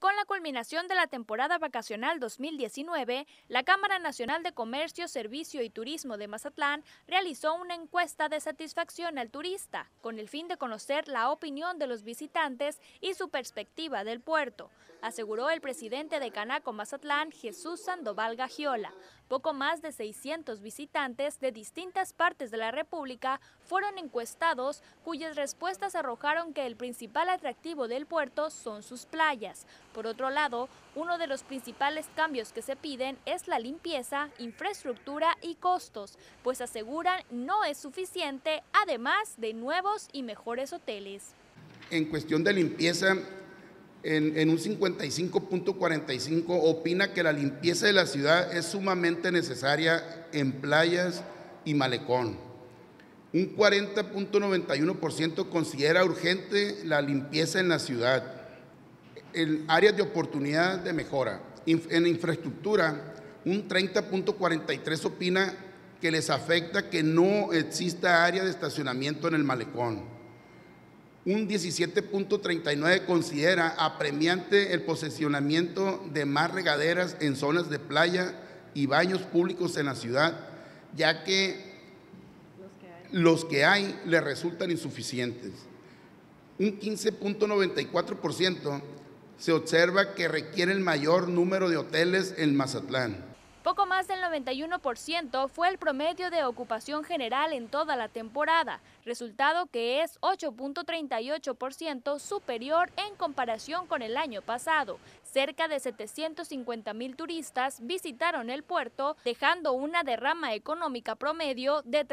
con la culminación de la temporada vacacional 2019, la Cámara Nacional de Comercio, Servicio y Turismo de Mazatlán realizó una encuesta de satisfacción al turista, con el fin de conocer la opinión de los visitantes y su perspectiva del puerto, aseguró el presidente de Canaco Mazatlán, Jesús Sandoval Gagiola. Poco más de 600 visitantes de distintas partes de la República fueron encuestados, cuyas respuestas arrojaron que el principal atractivo del puerto son sus playas. Por otro lado, uno de los principales cambios que se piden es la limpieza, infraestructura y costos, pues aseguran no es suficiente, además de nuevos y mejores hoteles. En cuestión de limpieza, en un 55.45 opina que la limpieza de la ciudad es sumamente necesaria en playas y malecón. Un 40.91% considera urgente la limpieza en la ciudad. En áreas de oportunidad de mejora. En infraestructura, un 30.43% opina que les afecta que no exista área de estacionamiento en el malecón. Un 17.39% considera apremiante el posicionamiento de más regaderas en zonas de playa y baños públicos en la ciudad, ya que los que hay le resultan insuficientes. Un 15.94% se observa que requiere el mayor número de hoteles en Mazatlán. Poco más del 91% fue el promedio de ocupación general en toda la temporada, resultado que es 8.38% superior en comparación con el año pasado. Cerca de 750,000 turistas visitaron el puerto, dejando una derrama económica promedio de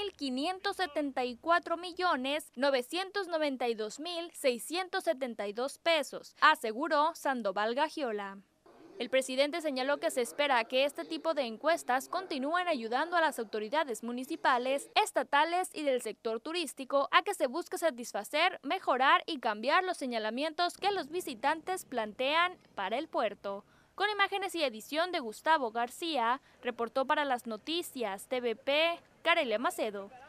3.574,992,672 pesos, aseguró Sandoval Gagiola. El presidente señaló que se espera que este tipo de encuestas continúen ayudando a las autoridades municipales, estatales y del sector turístico a que se busque satisfacer, mejorar y cambiar los señalamientos que los visitantes plantean para el puerto. Con imágenes y edición de Gustavo García, reportó para las noticias TVP, Carelia Macedo.